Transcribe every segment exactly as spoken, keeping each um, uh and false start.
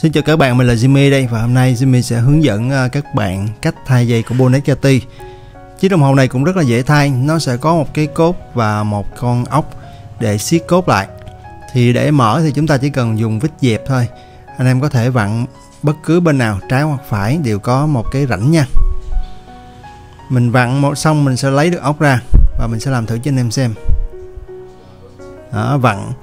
Xin chào các bạn, mình là Jimmy đây và hôm nay Jimmy sẽ hướng dẫn các bạn cách thay dây của Bonnet Cartier. Chiếc đồng hồ này cũng rất là dễ thay, nó sẽ có một cái cốt và một con ốc để siết cốt lại. Thì để mở thì chúng ta chỉ cần dùng vít dẹp thôi. Anh em có thể vặn bất cứ bên nào, trái hoặc phải đều có một cái rãnh nha. Mình vặn một xong mình sẽ lấy được ốc ra và mình sẽ làm thử cho anh em xem. Đó, vặn.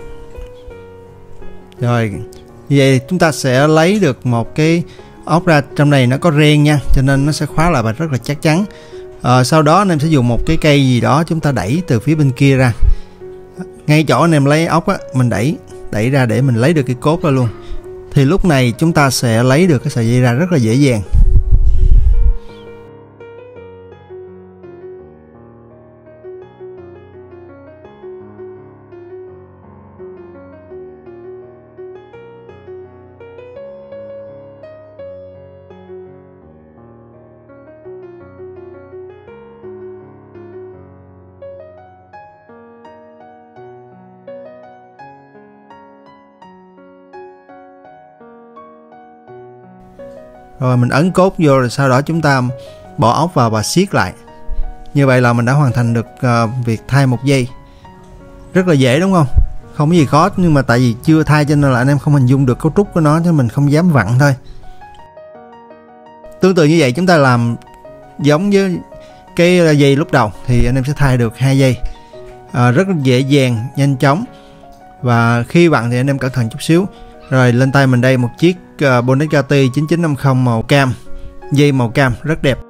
Rồi, như vậy chúng ta sẽ lấy được một cái ốc ra, trong này nó có ren nha, cho nên nó sẽ khóa lại và rất là chắc chắn. À, sau đó anh em sẽ dùng một cái cây gì đó chúng ta đẩy từ phía bên kia ra. Ngay chỗ anh em lấy ốc á, mình đẩy đẩy ra để mình lấy được cái cốt ra luôn. Thì lúc này chúng ta sẽ lấy được cái sợi dây ra rất là dễ dàng. Rồi mình ấn cốt vô, rồi sau đó chúng ta bỏ ốc vào và siết lại. Như vậy là mình đã hoàn thành được uh, việc thay một dây. Rất là dễ đúng không? Không có gì khó, nhưng mà tại vì chưa thay cho nên là anh em không hình dung được cấu trúc của nó, cho mình không dám vặn thôi. Tương tự như vậy chúng ta làm giống với cái dây lúc đầu thì anh em sẽ thay được hai dây. Uh, rất là dễ dàng, nhanh chóng. Và khi vặn thì anh em cẩn thận chút xíu. Rồi lên tay mình đây một chiếc uh, Bonnet Cartier chín chín năm không màu cam, dây màu cam rất đẹp.